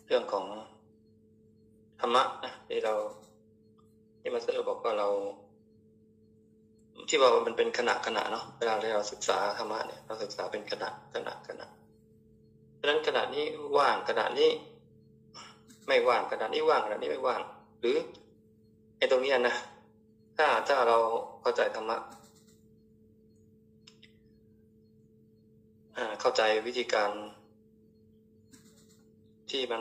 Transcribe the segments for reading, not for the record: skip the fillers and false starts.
เรื่องของธรรมะนะที่มาสเตอร์บอกว่าเราที่ว่ามันเป็นขณะเนาะเวลาเราศึกษาธรรมะเนี่ยเราศึกษาเป็นขณะเพราะฉะนั้นขณะนี้ว่างขณะนี้ไม่ว่างขณะนี้ว่างขณะนี้ไม่ว่างหรือไอ้ตรงนี้นะถ้าเราเข้าใจธรรมะเข้าใจวิธีการที่มัน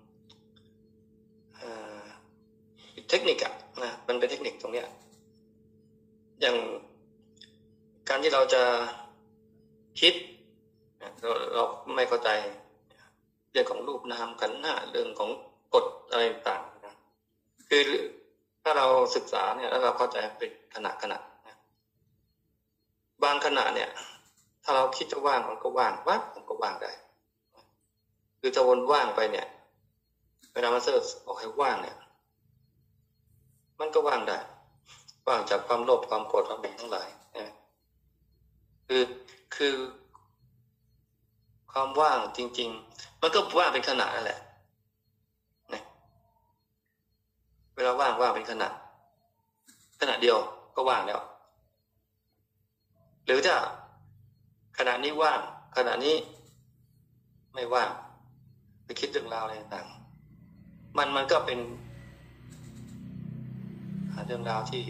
เทคนิคนะมันเป็นเทคนิคตรงเนี้ยอย่างการที่เราจะคิดเราไม่เข้าใจเรื่องของรูปนามขันธ์ห้าเรื่องของกฎอะไรต่างๆนะคือถ้าเราศึกษาเนี่ยแล้วเราเข้าใจเป็นขณะนะบางขณะเนี่ยถ้าเราคิดจะว่างมันก็ว่างวับมันก็ว่างได้คือจะวนว่างไปเนี่ยเวลามาเสิร์ชบอกให้ว่างเนี่ยมันก็ว่างได้ว่างจากความโลภความโกรธความหลงทั้งหลายนะคือความว่างจริงๆมันก็ว่างเป็นขณะนั่นแหละนะเวลาว่างเป็นขณะเดียวก็ว่างแล้วหรือถ้าขณะนี้ว่างขณะนี้ไม่ว่างไปคิดเรื่องราวอะไรต่างๆมันก็เป็นเรื่องราวที่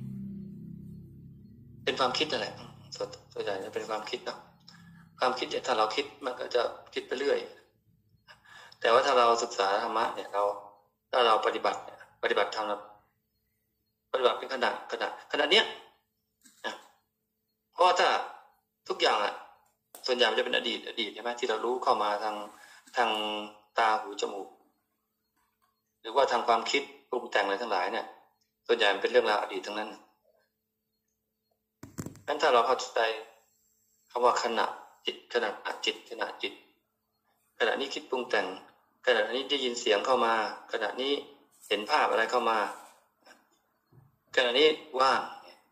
เป็นความคิดนั่นแหละส่วนใหญ่จะเป็นความคิดเนาะความคิดเนี่ยถ้าเราคิดมันก็จะคิดไปเรื่อยแต่ว่าถ้าเราศึกษาธรรมะเนี่ยถ้าเราปฏิบัติธรรมปฏิบัติเป็นขณะเนี้ยเพราะถ้าทุกอย่างส่วนใหญ่มันจะเป็นอดีตใช่ไหมที่เรารู้เข้ามาทางตาหูจมูกหรือว่าทางความคิดปรุงแต่งอะไรทั้งหลายเนี่ยส่วนใหญ่มันเป็นเรื่องราวอดีตทั้งนั้นงั้นถ้าเราเข้าใจคำว่าขณะจิตขณะนี้คิดปรุงแต่งขณะนี้ได้ยินเสียงเข้ามาขณะนี้เห็นภาพอะไรเข้ามาขณะนี้ว่าง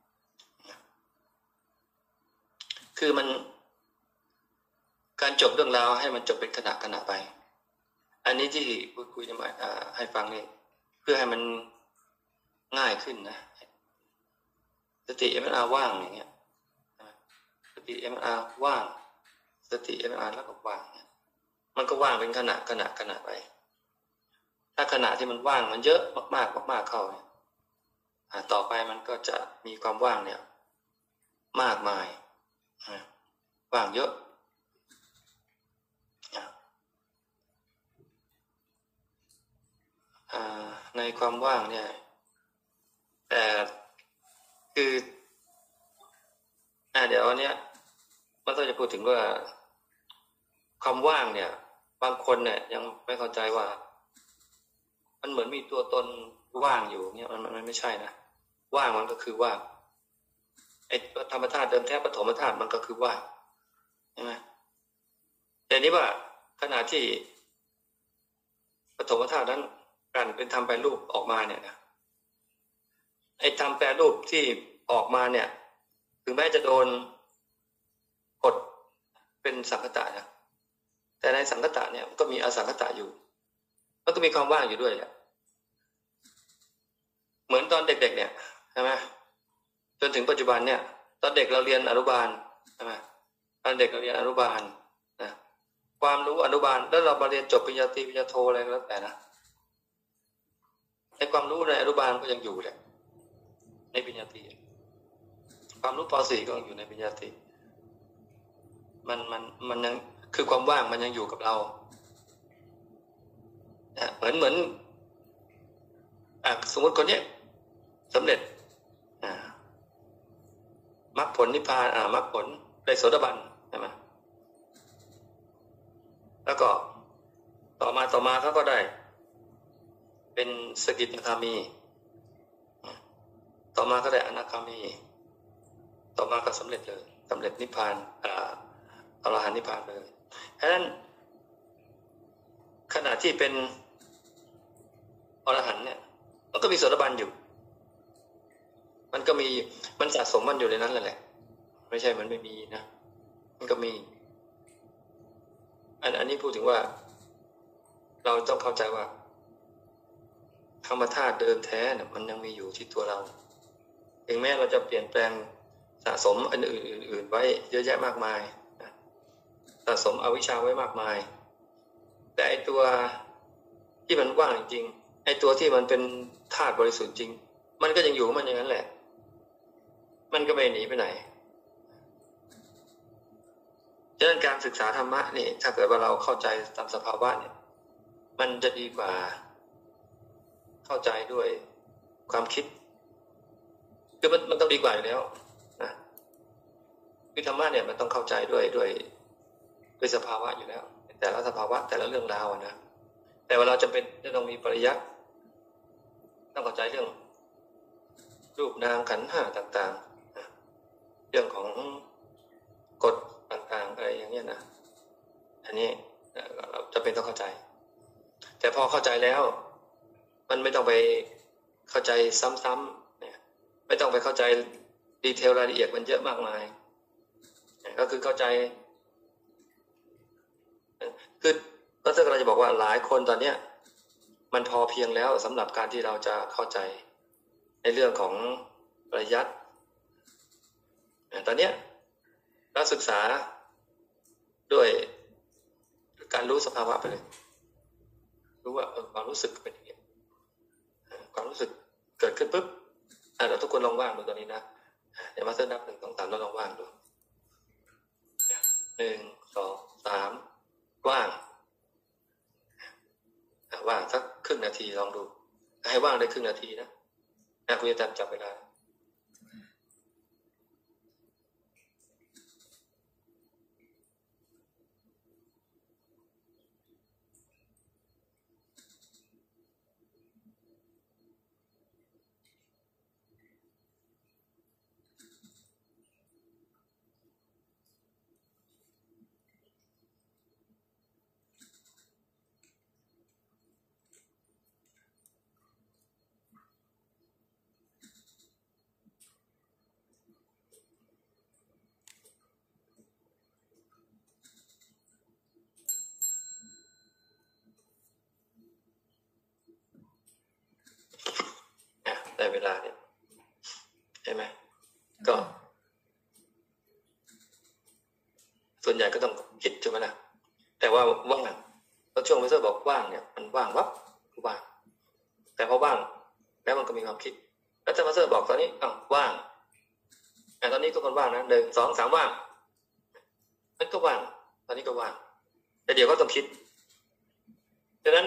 คือมันการจบเรื่องราวให้มันจบเป็นขณะไปอันนี้ที่คุยจะมาให้ฟังนี่เพื่อให้มันง่ายขึ้นนะสติ MR ว่างอย่างเงี้ยสติ MR ว่างสติ MR แล้วก็ว่างมันก็ว่างเป็นขณะไปถ้าขณะที่มันว่างมันเยอะมากเข้าเนี่ยต่อไปมันก็จะมีความว่างเนี่ยมากมายว่างเยอะในความว่างเนี่ยแต่คือเดี๋ยวเนี้ยมันต้องจะพูดถึงว่าความว่างเนี่ยบางคนเนี่ยยังไม่เข้าใจว่ามันเหมือนมีตัวตนว่างอยู่เนี่ยมันไม่ใช่นะว่างมันก็คือว่างไอ้ธรรมธาตุเดิมแท้ปฐมธาตุมันก็คือว่างใช่ไหมแต่นี้ว่าขณะที่ปฐมธาตุนั้นการเป็นทำแปรรูปออกมาเนี่ยนะไอ้ทำแปรรูปที่ออกมาเนี่ยถึงแม้จะโดนกดเป็นสังคตะนะแต่ในสังคตะเนี่ยมันก็มีอสังคตะอยู่มันก็มีความว่างอยู่ด้วยแหละเหมือนตอนเด็กๆเนี่ยใช่ไหมจนถึงปัจจุบันเนี่ยตอนเด็กเราเรียนอนุบาลใช่ไหมตอนเด็กเราเรียนอนุบาลนะความรู้อนุบาลแล้วเรามาเรียนจบปริญญาตรีปริญญาโทอะไรก็แล้วแต่นะไอ้ความรู้ในอนุบาลก็ยังอยู่แหละในปริญญาตรีความรู้ป .4 ก็ยังอยู่ในปริญญาตรีมันยังคือความว่างมันยังอยู่กับเราเหมือนสมมติคนนี้สำเร็จมรรคผลนิพพานมรรคผลได้โสดาบันใช่ไหมแล้วก็ต่อมาเขาก็ได้เป็นสกิทาคามีต่อมาก็ได้อนาคามีต่อมาก็สำเร็จเลยสำเร็จนิพพานอรหันต์นิพพานเลยเพราะฉะนั้นขณะที่เป็นอรหันต์เนี่ยมันก็มีโสดาบันอยู่มันสะสมมันอยู่ในนั้นแหละไม่ใช่มันไม่มีนะมันก็มีอันนี้พูดถึงว่าเราเราต้องเข้าใจว่าธรรมธาตุเดิมแท้เนี่ยมันยังมีอยู่ที่ตัวเราถึงแม้เราจะเปลี่ยนแปลงสะสมอันอื่นๆไว้เยอะแยะมากมายสะสมอวิชชาไว้มากมายแต่ไอตัวที่มันว่างจริงไอตัวที่มันเป็นธาตุบริสุทธิ์จริงมันก็ยังอยู่ของมันอย่างนั้นแหละมันก็ไม่หนีไปไหนฉะนั้นการศึกษาธรรมะนี่ถ้าเกิดว่าเราเข้าใจตามสภาวะเนี่ยมันจะดีกว่าเข้าใจด้วยความคิดคือมันต้องดีกว่าอยู่แล้วนะคือธรรมะเนี่ยมันต้องเข้าใจด้วยสภาวะอยู่แล้วแต่ละสภาวะแต่ละเรื่องราวนะแต่ว่าเราจำเป็นจะต้องมีปริยัติต้องเข้าใจเรื่องรูปนามขันธ์ห้าต่างๆเรื่องของกฎต่างๆอะไรอย่างเงี้ยนะอันนี้เราจะเป็นต้องเข้าใจแต่พอเข้าใจแล้วมันไม่ต้องไปเข้าใจซ้ำๆเนี่ยไม่ต้องไปเข้าใจดีเทลรายละเอียดมันเยอะมากมายก็คือเข้าใจคือก็ซึ่งเราจะบอกว่าหลายคนตอนเนี้ยมันพอเพียงแล้วสำหรับการที่เราจะเข้าใจในเรื่องของปริยัติตอนเนี้ยเราศึกษาด้วยการรู้สภาวะไปเลยรู้ว่าความรู้สึกเป็นอย่างนี้ความรู้สึกเกิดขึ้นปุ๊บเราทุกคนลองว่างดูตอนนี้นะเดี๋ยวมาเริ่มนับ1 2 3แล้วลองว่างดู1 2 3ว่างว่างสักครึ่งนาทีลองดูให้ว่างได้ครึ่งนาทีนะคุณจะจับเวลาได้เวลาเนี่ยใช่ไหมก็ส่วนใหญ่ก็ต้องคิดใช่ไหมล่ะแต่ว่าว่างแล้วช่วงเวลาบอกว่างเนี่ยมันว่างวับว่างแต่พอว่างแล้วมันก็มีความคิดแล้วจะมาเซอร์บอกตอนนี้ว่างแต่ตอนนี้ทุกคนว่างนะ1 2 3ว่างมันก็ว่างตอนนี้ก็ว่างแต่เดี๋ยวก็ต้องคิดฉะนั้น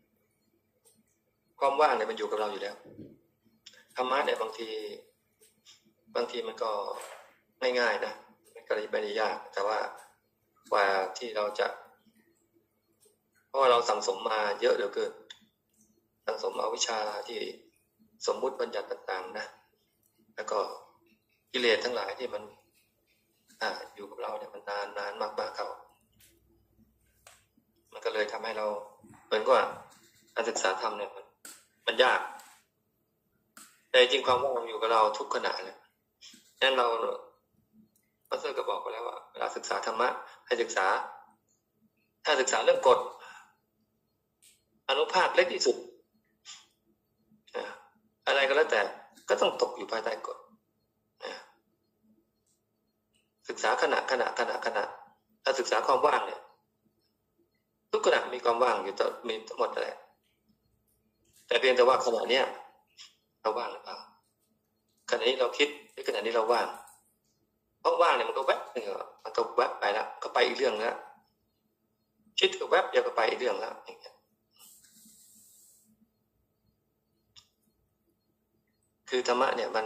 ความว่างเนี่ยมันอยู่กับเราอยู่แล้วธรรมะเนี่ยบางทีมันก็ง่ายๆนะมันก็ไม่ได้ยากแต่ว่ากว่าที่เราจะเพราะว่าเราสั่งสมมาเยอะเหลือเกินสั่งสมอวิชชาที่สมมุติบัญญัติต่างๆนะแล้วก็กิเลสทั้งหลายที่มันอยู่กับเราเนี่ยมันนานมากๆเข้ามันก็เลยทำให้เราเหมือนกับการศึกษาธรรมเนี่ยมันยากแต่จริงความว่างอยู่กับเราทุกขณะเลยนั่นเราพระเจ้าก็บอกไปแล้วว่าเวลาศึกษาธรรมะให้ศึกษาถ้าศึกษาเรื่องกฎอนุภาคเล็กที่สุดอะไรก็แล้วแต่ก็ต้องตกอยู่ภายใต้กฎศึกษาขณะถ้าศึกษาความว่างเนี่ยทุกขณะมีความว่างอยู่มีทั้งหมดแหละแต่เพียงแต่ว่าขณะเนี้ยเราว่างหรือเปล่าขณะนี้เราคิดหรือขณะนี้เราว่างเพราะว่างเนี่ยมันก็แวบนึงมันก็แวบไปแล้วก็ไปอีกเรื่องแล้วคิดก็แวบเดียวก็ไปอีกเรื่องแล้วอย่างเงี้ยคือธรรมะเนี่ยมัน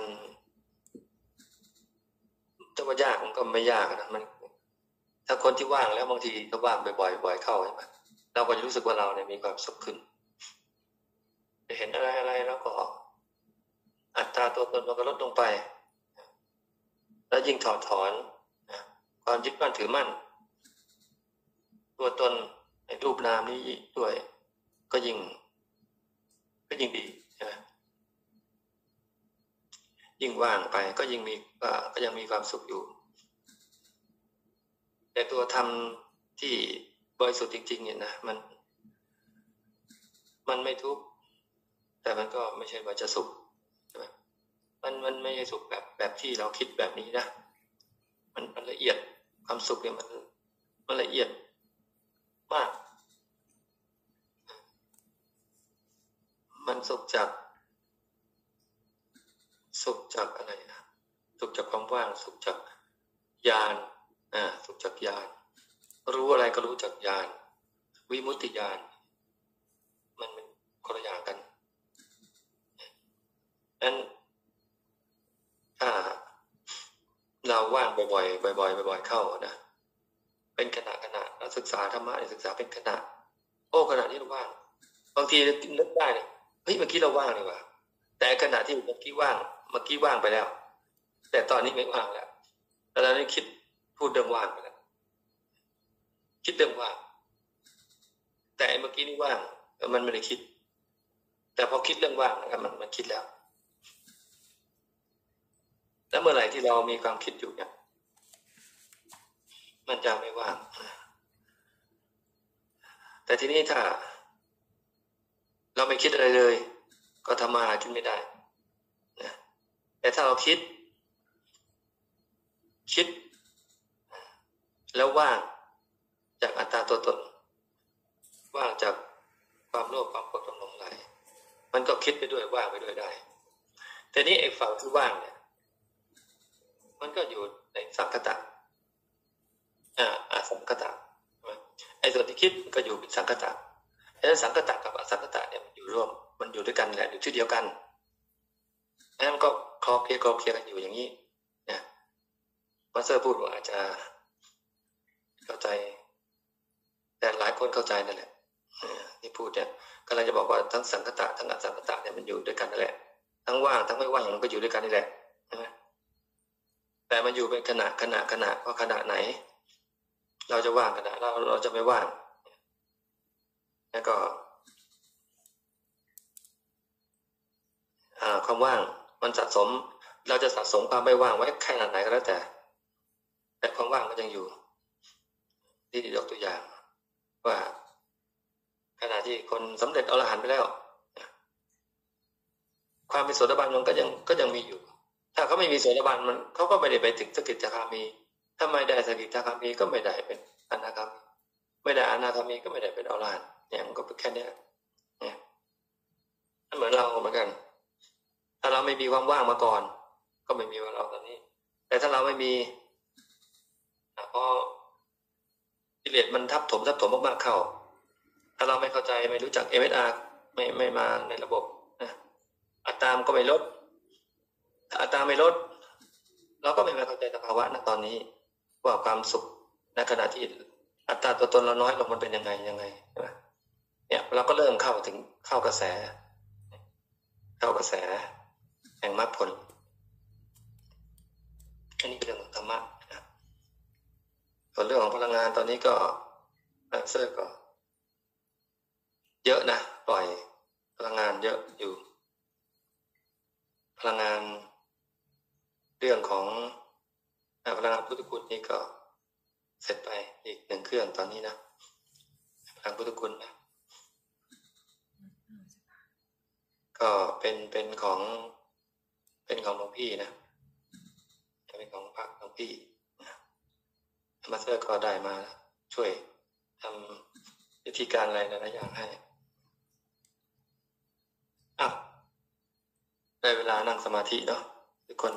จะว่ายากมันก็ไม่ยากนะมันถ้าคนที่ว่างแล้วบางทีก็ว่างบ่อยๆเข้าใช่ไหมเราก็จะรู้สึกว่าเราเนี่ยมีความสุขขึ้นจะเห็นอะไรแล้วก็อัตราตัวตนมันก็ลดลงไปแล้วยิ่งถอดถอนความยึดมั่นถือมั่นตัวตนในรูปนามนี้ด้วยก็ยิ่งดีใช่ไหมยิ่งว่างไปก็ยิ่งมีก็ยังมีความสุขอยู่แต่ตัวธรรมที่บริสุทธิ์จริงๆเนี่ยนะมันไม่ทุกข์แต่มันก็ไม่ใช่ว่าจะสุขใช่ไหมมันไม่ใช่สุขแบบที่เราคิดแบบนี้นะมันละเอียดความสุขเนี่ยมันละเอียดมากมันสุขจากอะไรนะสุขจากความว่างสุขจากญาณสุขจากญาณรู้อะไรก็รู้จากญาณวิมุตติญาณมันคนละอย่างกันนั้นถ้าเราว่างบ่อยๆบ่อยๆเข้านะเป็นขณะเราศึกษาธรรมะศึกษาเป็นขณะขณะนี้เราว่างบางทีนึกได้เลยเฮ้ยเมื่อกี้เราว่างนี่หว่าแต่ขณะที่เมื่อกี้ว่างไปแล้วแต่ตอนนี้ไม่ว่างแล้วแล้วเราได้คิดพูดเรื่องว่างไปแล้วคิดเรื่องว่างแต่เมื่อกี้นี่ว่างมันไม่ได้คิดแต่พอคิดเรื่องว่างนะครับมันคิดแล้วแล้วเมื่อไหร่ที่เรามีความคิดอยู่เนี่ยมันจะไม่ว่างแต่ทีนี้ถ้าเราไม่คิดอะไรเลยก็ทำมาหากินไม่ได้นะแต่ถ้าเราคิดแล้วว่างจากอัตตาตัวตนว่างจากความโลภความโกรธความหลงไหลมันก็คิดไปด้วยว่างไปด้วยได้แต่นี้ไอ้ฝั่งที่ว่างเนี่ยมันก็อยู่ในสังคตะสังคตะไอ้ส่วนที่คิดก็อยู่เป็นสังคตะไอ้สังคตะกับอสังคตะเนี่ยมันอยู่ร่วมมันอยู่ด้วยกันแหละอยู่ที่เดียวกันแล้วมันก็คลอเคลียร์กันอยู่อย่างนี้นะมาสเตอร์พูดว่าอาจจะเข้าใจแต่หลายคนเข้าใจนั่นแหละที่พูดเนี่ยกำลังจะบอกว่าทั้งสังคตะทั้งอสังคตะเนี่ยมันอยู่ด้วยกันนั่นแหละทั้งว่างทั้งไม่ว่างมันก็อยู่ด้วยกันนี่แหละใช่ไหมแต่มันอยู่เป็นขณะว่าขณะไหนเราจะว่างขณะเราจะไม่ว่างแล้วก็ความว่างมันสะสมเราจะสะสมความไม่ว่างไว้ขนาดไหนก็แล้วแต่ความว่างก็ยังอยู่ที่ยกตัวอย่างว่าขณะที่คนสำเร็จอรหันต์ไปแล้วความเป็นโสดาบันมันก็ยังมีอยู่ถ้าเขาไม่มีโสดาบันมันเขาก็ไม่ได้ไปถึงสกิทาคามีถ้าไม่ได้สกิทาคามีก็ไม่ได้เป็นอนาคามีไม่ได้อนาคามีก็ไม่ได้เป็นอรหันต์เนี่ยมันก็เป็นแค่นี้เนี่ยเหมือนเราเหมือนกันถ้าเราไม่มีความว่างมาก่อนก็ไม่มีว่าเราตอนนี้แต่ถ้าเราไม่มีพอกิเลสมันทับถมมากๆเข้าถ้าเราไม่เข้าใจไม่รู้จัก MSR ไม่มาในระบบนะอัตตามก็ไม่ลดถ้าอัตตาไม่ลดเราก็ไม่เข้าใจสภาวะณตอนนี้ว่าความสุขในขณะที่อัตตาตัวตนเราน้อยลงมันเป็นยังไงใช่ไหมเนี่ยเราก็เริ่มเข้ากระแสแห่งมรรคผลอันนี้เป็นเรื่องของธรรมะนะส่วนเรื่องของพลังงานตอนนี้ก็เซอร์ก็เยอะนะปล่อยพลังงานเยอะอยู่พลังงานเรื่องของพลังงานพุทธคุณนี่ก็เสร็จไปอีก1 เครื่องตอนนี้นะพลังพุทธคุณนะก็เป็นของหลวงพี่นะเป็นของพระหลวงพี่นะมาสเตอร์ก็ได้มาช่วยทำวิธีการอะไรหลายอย่างให้ได้เวลานั่งสมาธิเนาะทุกคน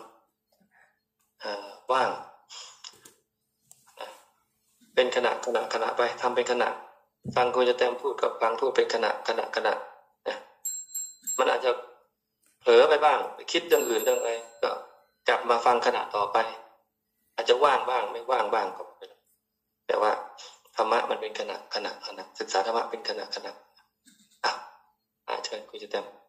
ว่างเป็นขณะไปทำเป็นขณะฟังคุณจะเต็มพูดกับฟังพูดเป็นขณะนะมันอาจจะเผลอไปบ้างไปคิดเรื่องอื่นเรื่องอะไรก็กลับมาฟังขณะต่อไปอาจจะว่างบ้างไม่ว่างบ้างก็เป็นแต่ว่าธรรมะมันเป็นขณะศึกษาธรรมะเป็นขณะเชิญคุณจะเต็ม